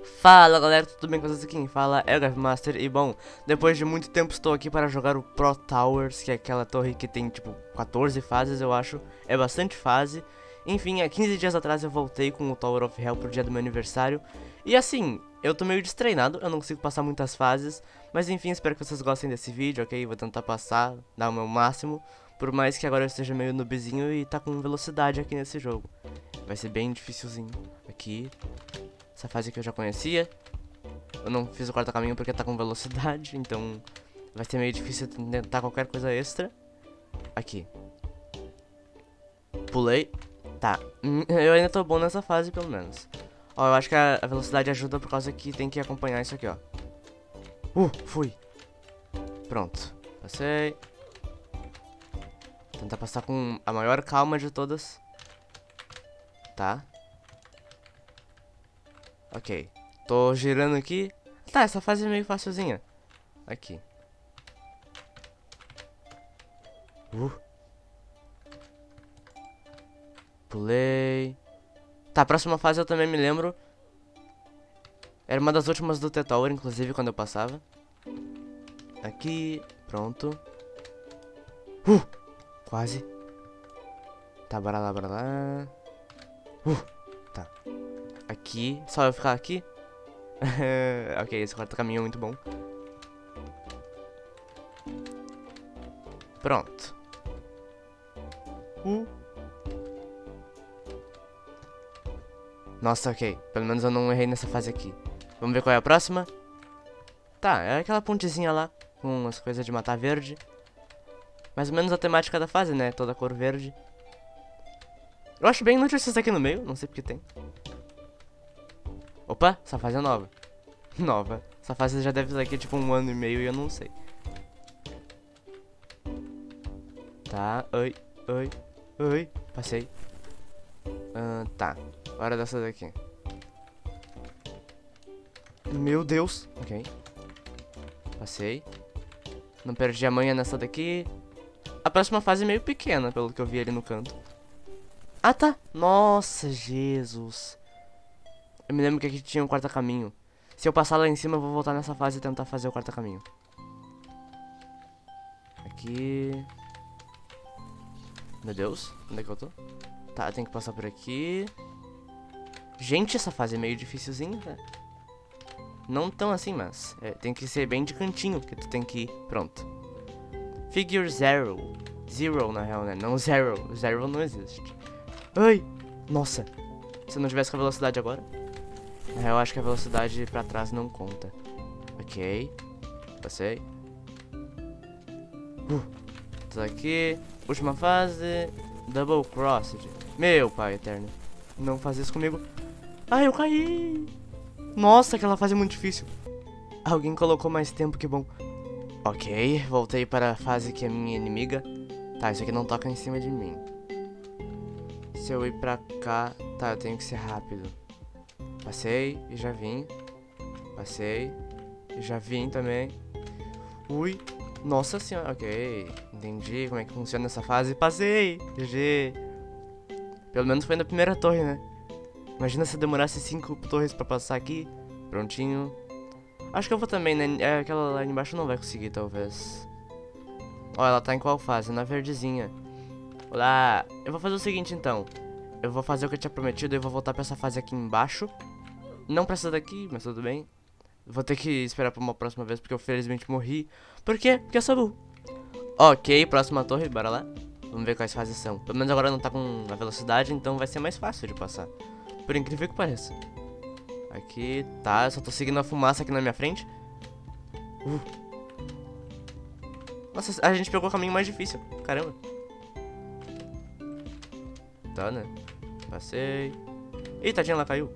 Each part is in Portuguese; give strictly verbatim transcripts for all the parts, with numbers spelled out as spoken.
Fala galera, tudo bem com vocês? Quem fala é o Gavmaster. E bom, depois de muito tempo estou aqui para jogar o Pro Towers, que é aquela torre que tem tipo quatorze fases, eu acho. É bastante fase. Enfim, há quinze dias atrás eu voltei com o Tower of Hell pro dia do meu aniversário. E assim, eu tô meio destreinado, eu não consigo passar muitas fases. Mas enfim, espero que vocês gostem desse vídeo, ok? Vou tentar passar, dar o meu máximo. Por mais que agora eu esteja meio noobzinho e tá com velocidade aqui nesse jogo. Vai ser bem dificilzinho aqui. Essa fase que eu já conhecia. Eu não fiz o quarto caminho porque tá com velocidade, então vai ser meio difícil tentar qualquer coisa extra. Aqui. Pulei. Tá. Eu ainda tô bom nessa fase, pelo menos. Ó, eu acho que a, a velocidade ajuda por causa que tem que acompanhar isso aqui, ó. Uh, fui. Pronto. Passei. Tentar passar com a maior calma de todas. Tá. Ok. Tô girando aqui. Tá, essa fase é meio facilzinha. Aqui. Uh. Pulei. Tá, a próxima fase eu também me lembro. Era uma das últimas do T-Tower, inclusive, quando eu passava. Aqui. Pronto. Uh. Quase. Tá, bora lá, bora lá. Uh. Tá. Aqui, só eu ficar aqui. Ok, esse quarto caminho é muito bom. Pronto. Uh. Nossa, ok. Pelo menos eu não errei nessa fase aqui. Vamos ver qual é a próxima. Tá, é aquela pontezinha lá, com as coisas de matar verde. Mais ou menos a temática da fase, né? Toda cor verde. Eu acho bem inútil isso aqui no meio, não sei porque tem. Opa, essa fase é nova. Nova. Essa fase já deve estar aqui tipo um ano e meio e eu não sei. Tá, oi, oi, oi. Passei. Uh, tá, hora dessa daqui. Meu Deus. Ok. Passei. Não perdi a manha nessa daqui. A próxima fase é meio pequena, pelo que eu vi ali no canto. Ah, tá. Nossa, Jesus. Eu me lembro que aqui tinha um quarto caminho. Se eu passar lá em cima, eu vou voltar nessa fase e tentar fazer o quarto caminho. Aqui. Meu Deus, onde é que eu tô? Tá, tem que passar por aqui. Gente, essa fase é meio dificilzinha, né? Não tão assim, mas é, tem que ser bem de cantinho, porque tu tem que ir. Pronto. Figure zero. Zero, na real, né? Não zero. Zero não existe. Ai! Nossa! Se eu não tivesse com a velocidade agora. Na real, eu acho que a velocidade pra trás não conta. Ok. Passei. Uh. Tô aqui. Última fase. Double Crossed. Meu pai eterno. Não faz isso comigo. Ai, eu caí! Nossa, aquela fase é muito difícil. Alguém colocou mais tempo, que bom. Ok, voltei para a fase que é minha inimiga. Tá, isso aqui não toca em cima de mim. Se eu ir pra cá... Tá, eu tenho que ser rápido. Passei e já vim. Passei e já vim também. Ui. Nossa senhora. Ok. Entendi como é que funciona essa fase. Passei. G G. Pelo menos foi na primeira torre, né? Imagina se demorasse cinco torres pra passar aqui. Prontinho. Acho que eu vou também, né? Aquela lá embaixo não vai conseguir, talvez. Ó, ela tá em qual fase? Na verdezinha. Olá. Eu vou fazer o seguinte, então. Eu vou fazer o que eu tinha prometido e vou voltar pra essa fase aqui embaixo. Não pra essa daqui, mas tudo bem. Vou ter que esperar pra uma próxima vez, porque eu felizmente morri. Por quê? Porque eu sou burro. Ok, próxima torre, bora lá. Vamos ver quais fases são. Pelo menos agora não tá com a velocidade, então vai ser mais fácil de passar. Por incrível que pareça. Aqui, tá, eu só tô seguindo a fumaça aqui na minha frente. Uh. Nossa, a gente pegou o caminho mais difícil. Caramba. Tá, né? Passei. Ih, tadinha, ela caiu.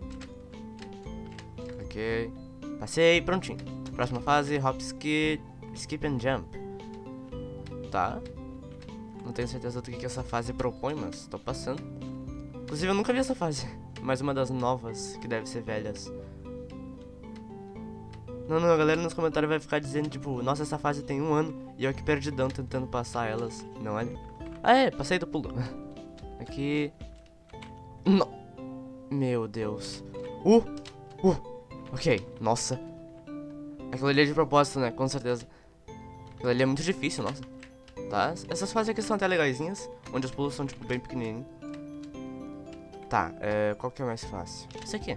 Ok. Passei, prontinho. Próxima fase, hop, skip, skip and jump. Tá. Não tenho certeza do que, que essa fase propõe, mas tô passando. Inclusive, eu nunca vi essa fase. Mais uma das novas, que deve ser velhas. Não, não, a galera nos comentários vai ficar dizendo, tipo, nossa, essa fase tem um ano e eu aqui perdidão tentando passar elas. Não, olha. Ah, é, passei do pulo. Aqui. Não. Meu Deus. Uh, uh. Ok, nossa. Aquilo ali é de propósito, né? Com certeza. Aquilo ali é muito difícil, nossa. Tá, essas fases aqui são até legaisinhas, onde os pulos são, tipo, bem pequenininhos. Tá, é, qual que é mais fácil? Esse aqui.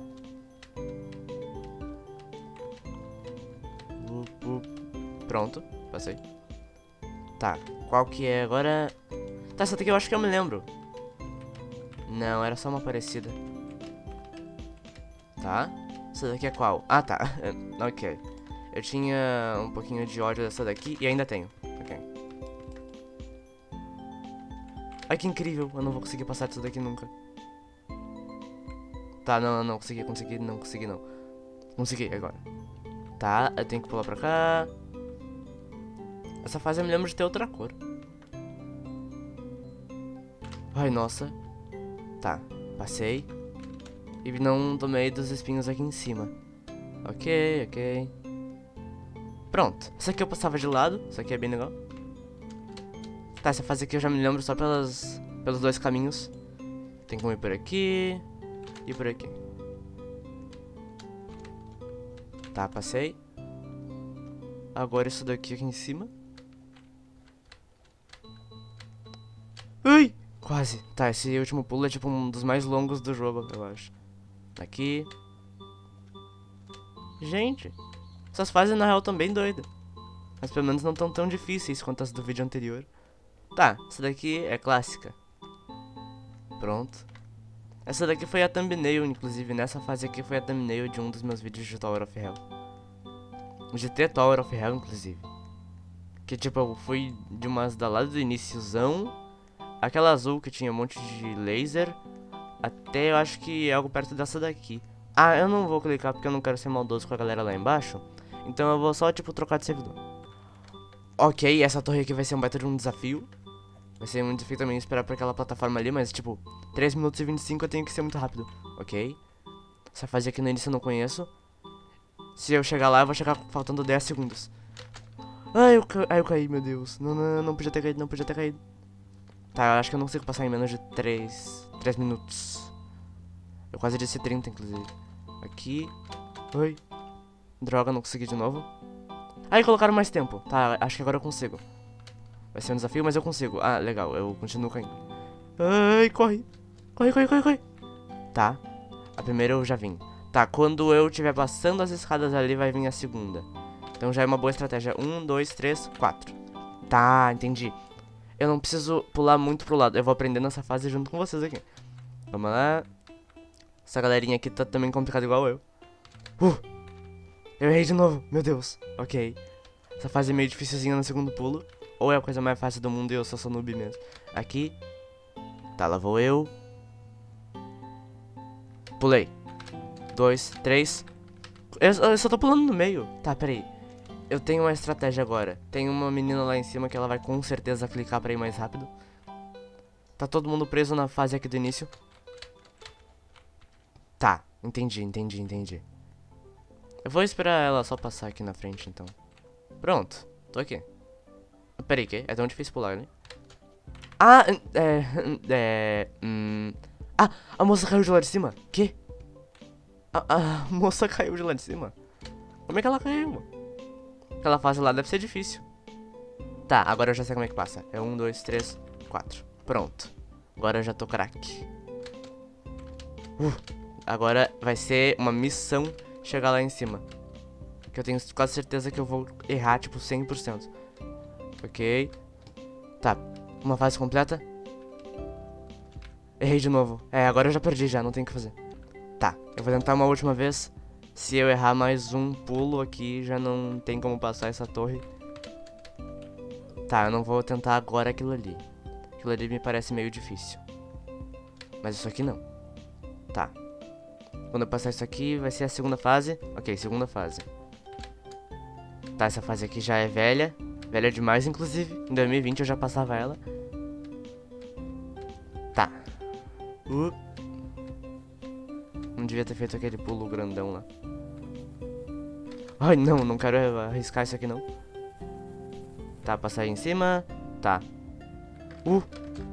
Uh, uh, pronto, passei. Tá, qual que é agora? Tá, essa daqui eu acho que eu me lembro. Não, era só uma parecida. Tá, essa daqui é qual? Ah, tá, ok. Eu tinha um pouquinho de ódio dessa daqui e ainda tenho. Ok. Ai, que incrível, eu não vou conseguir passar disso daqui nunca. Tá, não, não, não, consegui, consegui, não consegui, não. Consegui, agora. Tá, eu tenho que pular pra cá. Essa fase eu me lembro de ter outra cor. Ai, nossa. Tá, passei. E não tomei dos espinhos aqui em cima. Ok, ok. Pronto, essa aqui eu passava de lado. Isso aqui é bem legal. Tá, essa fase aqui eu já me lembro só pelas, pelos dois caminhos. Tem como ir por aqui e por aqui. Tá, passei. Agora isso daqui aqui em cima. Ui! Quase. Tá, esse último pulo é tipo um dos mais longos do jogo, eu acho. Aqui. Gente, essas fases na real tão bem doidas. Mas pelo menos não tão tão difíceis quanto as do vídeo anterior. Tá, essa daqui é clássica. Pronto. Essa daqui foi a thumbnail, inclusive nessa fase aqui foi a thumbnail de um dos meus vídeos de Tower of Hell. De ter Tower of Hell, inclusive. Que tipo, eu fui de umas da lado do iniciozão, aquela azul que tinha um monte de laser, até eu acho que é algo perto dessa daqui. Ah, eu não vou clicar porque eu não quero ser maldoso com a galera lá embaixo. Então eu vou só, tipo, trocar de servidor. Ok, essa torre aqui vai ser um baita de um desafio. Vai ser um desafio também esperar por aquela plataforma ali, mas tipo, três minutos e vinte e cinco eu tenho que ser muito rápido. Ok. Essa fase aqui no início eu não conheço. Se eu chegar lá, eu vou chegar faltando dez segundos. Ai, eu, ca... Ai, eu caí, meu Deus. Não, não, não podia ter caído, não podia ter caído. Tá, eu acho que eu não consigo passar em menos de três minutos. Eu quase disse trinta, inclusive. Aqui. Oi. Droga, não consegui de novo. Aí colocaram mais tempo. Tá, acho que agora eu consigo. Vai ser um desafio, mas eu consigo. Ah, legal, eu continuo caindo. Ai, corre. Corre, corre, corre, corre. Tá. A primeira eu já vim. Tá, quando eu estiver passando as escadas ali, vai vir a segunda. Então já é uma boa estratégia. Um, dois, três, quatro. Tá, entendi. Eu não preciso pular muito pro lado. Eu vou aprendendo essa fase junto com vocês aqui. Vamos lá. Essa galerinha aqui tá também complicada igual eu. Uh! Eu errei de novo, meu Deus. Ok. Essa fase é meio dificilzinha no segundo pulo. Ou é a coisa mais fácil do mundo e eu só sou noob mesmo. Aqui. Tá, lá vou eu. Pulei. Dois, três. Eu, eu só tô pulando no meio. Tá, peraí. Eu tenho uma estratégia agora. Tem uma menina lá em cima que ela vai com certeza clicar pra ir mais rápido. Tá todo mundo preso na fase aqui do início. Tá, entendi, entendi, entendi. Eu vou esperar ela só passar aqui na frente, então. Pronto, tô aqui. Peraí, que? É tão difícil pular, né? Ah, é... É... Hum... Ah, a moça caiu de lá de cima. Que? A, a moça caiu de lá de cima? Como é que ela caiu? Aquela fase lá deve ser difícil. Tá, agora eu já sei como é que passa. É um, dois, três, quatro. Pronto. Agora eu já tô craque. Uh, agora vai ser uma missão chegar lá em cima. Que eu tenho quase certeza que eu vou errar, tipo, cem por cento. Ok. Tá, uma fase completa. Errei de novo. É, agora eu já perdi já, não tem o que fazer. Tá, eu vou tentar uma última vez. Se eu errar mais um pulo aqui, já não tem como passar essa torre. Tá, eu não vou tentar agora aquilo ali. Aquilo ali me parece meio difícil. Mas isso aqui não. Tá. Quando eu passar isso aqui, vai ser a segunda fase. Ok, segunda fase. Tá, essa fase aqui já é velha. Velha demais, inclusive. Em dois mil e vinte eu já passava ela. Tá. Uh. Não devia ter feito aquele pulo grandão lá. Ai, não, não quero arriscar isso aqui, não. Tá, passar aí em cima. Tá. Uh.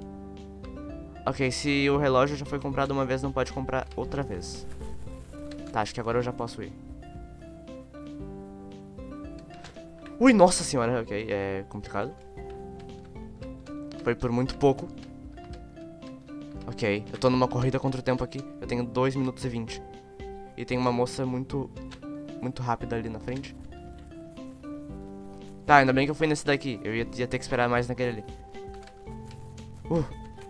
Ok, se o relógio já foi comprado uma vez, não pode comprar outra vez. Tá, acho que agora eu já posso ir. Ui, nossa senhora, ok, é complicado. Foi por muito pouco. Ok, eu tô numa corrida contra o tempo aqui. Eu tenho dois minutos e vinte. E tem uma moça muito, muito rápida ali na frente. Tá, ainda bem que eu fui nesse daqui. Eu ia, ia ter que esperar mais naquele ali. Uh.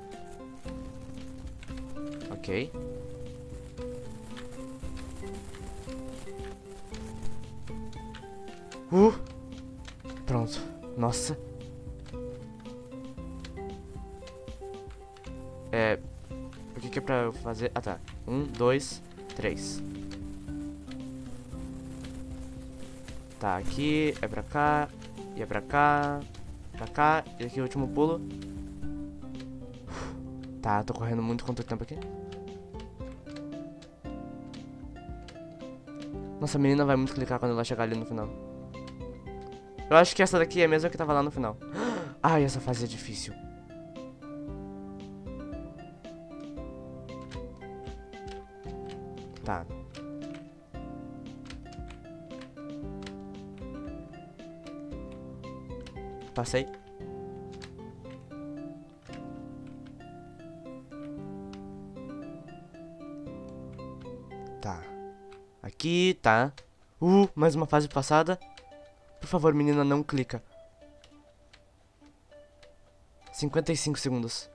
Ok. Uh. Pronto. Nossa. É... O que que é pra eu fazer? Ah, tá. Um, dois, três. Tá, aqui. É pra cá. E é pra cá. Pra cá. E aqui o último pulo. Tá, tô correndo muito contra o tempo aqui. Nossa, a menina vai muito clicar quando ela chegar ali no final. Eu acho que essa daqui é a mesma que tava lá no final. Ai, essa fase é difícil. Tá. Passei. Tá. Aqui, tá. Uh, mais uma fase passada. Por favor, menina, não clica. cinquenta e cinco segundos.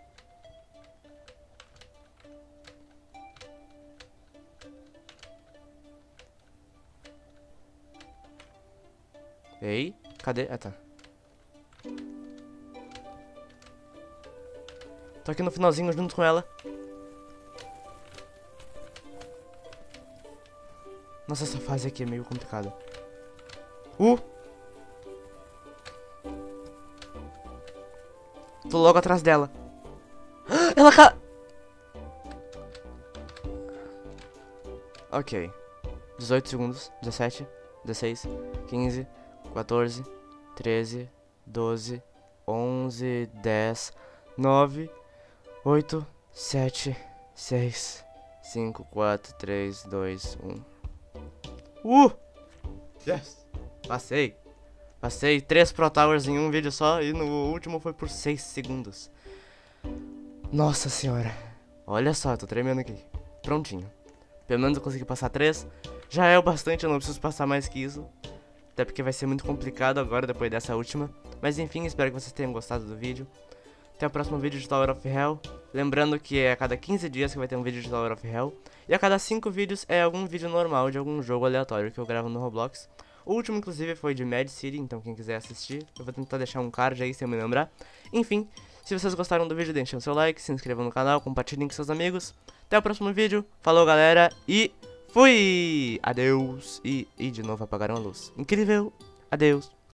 Ei, cadê? Ah, tá. Tô aqui no finalzinho junto com ela. Nossa, essa fase aqui é meio complicada. Uh! Tô logo atrás dela. Ela ca... Ok. dezoito segundos. dezessete. dezesseis. quinze. quatorze. treze. doze. onze. dez. nove. oito. sete. seis. cinco. quatro. três. dois. um. Uh! Yes! Passei. Passei três Pro Towers em um vídeo só e no último foi por seis segundos. Nossa senhora. Olha só, eu tô tremendo aqui. Prontinho. Pelo menos eu consegui passar três. Já é o bastante, eu não preciso passar mais que isso. Até porque vai ser muito complicado agora, depois dessa última. Mas enfim, espero que vocês tenham gostado do vídeo. Até o próximo vídeo de Tower of Hell. Lembrando que é a cada quinze dias que vai ter um vídeo de Tower of Hell. E a cada cinco vídeos é algum vídeo normal de algum jogo aleatório que eu gravo no Roblox. O último, inclusive, foi de Mad City, então quem quiser assistir, eu vou tentar deixar um card aí, se eu me lembrar. Enfim, se vocês gostaram do vídeo, deixem o seu like, se inscrevam no canal, compartilhem com seus amigos. Até o próximo vídeo, falou galera, e fui! Adeus! E, e de novo apagaram a luz. Incrível! Adeus!